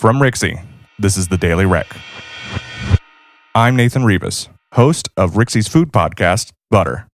From Rixie, this is the Daily Rec. I'm Nathan Rivas, host of Rixie's food podcast, Butter.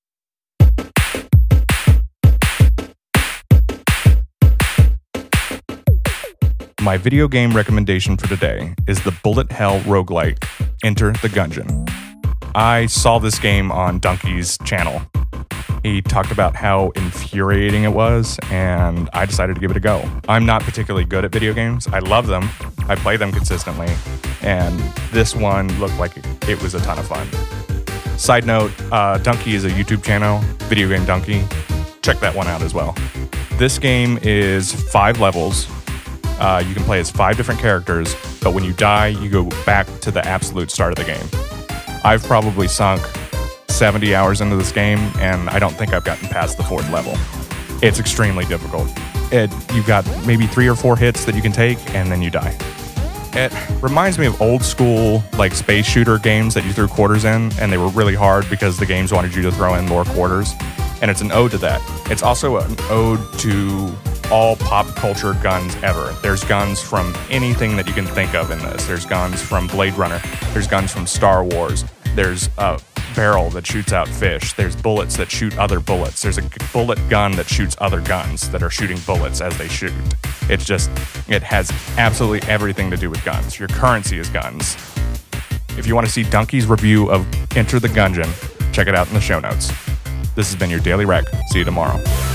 My video game recommendation for today is the bullet hell roguelike, Enter the Gungeon. I saw this game on Donkey's channel. He talked about how infuriating it was, and I decided to give it a go. I'm not particularly good at video games. I love them. I play them consistently, and this one looked like it was a ton of fun. Side note, Donkey is a YouTube channel, Video Game Donkey. Check that one out as well. This game is 5 levels. You can play as 5 different characters, but when you die, you go back to the absolute start of the game. I've probably sunk 70 hours into this game, and I don't think I've gotten past the 4th level. It's extremely difficult. You've got maybe 3 or 4 hits that you can take, and then you die. It reminds me of old school like space shooter games that you threw quarters in, and they were really hard because the games wanted you to throw in more quarters, and it's an ode to that. It's also an ode to all pop culture guns ever. There's guns from anything that you can think of in this. There's guns from Blade Runner. There's guns from Star Wars. There's a barrel that shoots out fish. There's bullets that shoot other bullets. There's a bullet gun that shoots other guns that are shooting bullets as they shoot. It has absolutely everything to do with guns. Your currency is guns. If you want to see Donkey's review of Enter the Gungeon, check it out in the show notes. This has been your Daily Rec. See you tomorrow.